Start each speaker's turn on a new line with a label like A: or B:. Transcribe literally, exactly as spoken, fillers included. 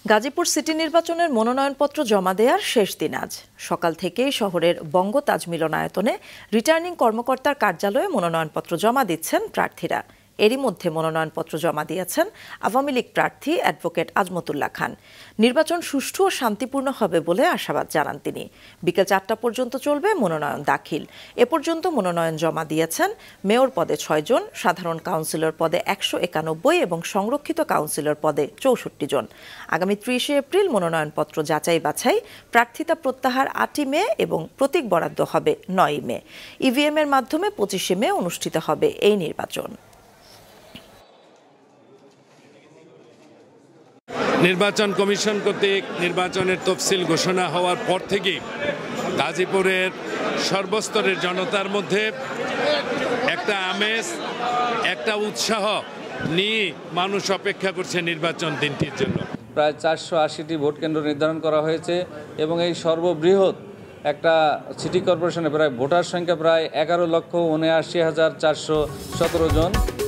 A: Gazipur city নির্বাচনের মনোনয়নপত্র জমা দেওয়ার শেষ দিন আজ সকাল থেকেই শহরের বঙ্গ তাজ মিলনায়তনে রিটার্নিং কর্মকর্তার কার্যালয়ে মনোনয়নপত্র জমা দিচ্ছেন প্রার্থীরা। এরই মধ্যে মনোনয়নপত্র জমা দিয়েছেন আওয়ামী লীগ প্রার্থী অ্যাডভোকেট আজমতুল্লাহ খান। নির্বাচন সুষ্ঠু ও শান্তিপূর্ণ হবে বলে আশাবাদ জানান তিনি। বিকেল চারটা পর্যন্ত চলবে মনোনয়ন দাখিল। এ পর্যন্ত মনোনয়ন জমা দিয়েছেন মেয়র পদে ছয় জন, সাধারণ কাউন্সিলর পদে একশো একানব্বই এবং সংরক্ষিত কাউন্সিলর পদে চৌষট্টি জন। আগামী ত্রিশে এপ্রিল মনোনয়নপত্র যাচাই বাছাই, প্রার্থিতা প্রত্যাহার আটই মে এবং প্রতীক বরাদ্দ হবে নয়ই মে। ইভিএম এর মাধ্যমে পঁচিশে মে অনুষ্ঠিত হবে এই নির্বাচন।
B: নির্বাচন কমিশন কর্তৃক নির্বাচনের তফসিল ঘোষণা হওয়ার পর থেকেই গাজীপুরের সর্বস্তরের জনতার মধ্যে একটা আমেজ, একটা উৎসাহ নিয়ে মানুষ অপেক্ষা করছে নির্বাচন দিনটির জন্য।
C: প্রায় চারশো আশিটি ভোট কেন্দ্র নির্ধারণ করা হয়েছে এবং এই সর্ববৃহৎ একটা সিটি কর্পোরেশনে প্রায় ভোটার সংখ্যা প্রায় এগারো লক্ষ উনআশি হাজার চারশো সতেরো জন।